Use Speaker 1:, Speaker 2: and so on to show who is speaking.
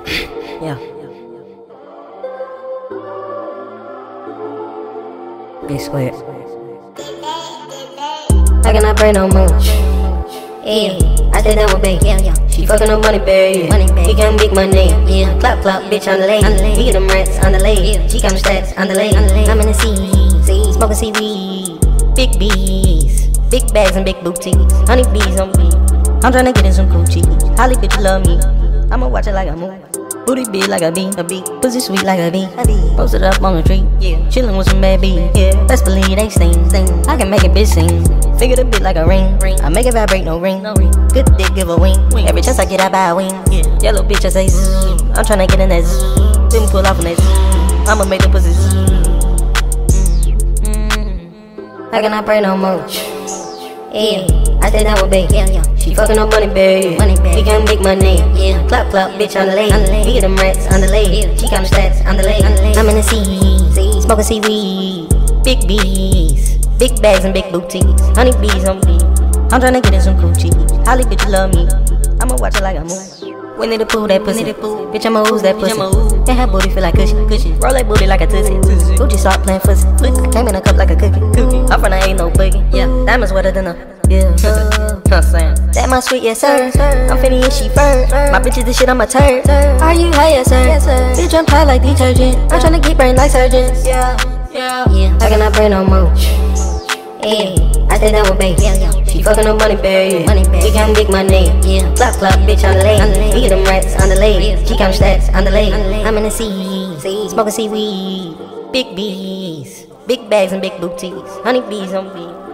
Speaker 1: Yeah. Big square. I cannot pray no more. Yeah, I did that with babe. Yeah. She fucking up money bag. He got big money. Yeah, clap, bitch on the lay. He get them rats on the lay. She got them stats on the lay. I'm in the sea, smoking seaweed. Big bees, big bags and big boutiques. Honey bees on me. I'm tryna get in some coochie. Holly bitch love me. I'ma watch it like a movie. Booty big like a bee. Pussy sweet like a bee. Posted up on a tree. Yeah, chillin' with some bad bees. Yeah, best believe they sting. I can make a bitch sing. Figure the bit like a ring. I make it vibrate, no ring. Good dick, give a wing. Every chance I get, I buy a wing. Yellow bitch, I say zzz. I'm tryna get in that zzz. Then pull off on that zzz. I'ma make the pussy zzz. I cannot pray no more. Yeah, I did that with babe. She fucking up money bag. He got big money. Yeah, clap, bitch on the lay. He get them rats on the lay. She got them stats on the lay. I'm in the sea, smoking seaweed. Big bees, big bags and big boutiques. Honey bees on me. I'm tryna get in some coochie. Holly bitch love me. I'ma watch it like a movie. Winnie the Pooh, that pussy. Bitch, I'ma ooze that pussy. And her booty feel like cushion. Roll that booty like a tootsie. Gucci start playing fussy. I came in a cup like a cookie. I'm from the ain't no boogie. Yeah, diamonds wetter than a. Yeah, I'm saying that my sweet, yes sir. I'm finna and she fur. My bitch is the shit, I'm a turd. Are you high, yes sir? Bitch, I'm tired like detergent. I'm tryna get brain like surgeons. Yeah. I cannot pray no more. Yeah, I did that with babe. She fucking up money bag. He got big money. Yeah, clap, bitch on the lay. He get them rats on the lay. She got them stats on the lay. I'm in the sea, smoking seaweed. Big bees, big bags and big boutiques. Honey bees on me.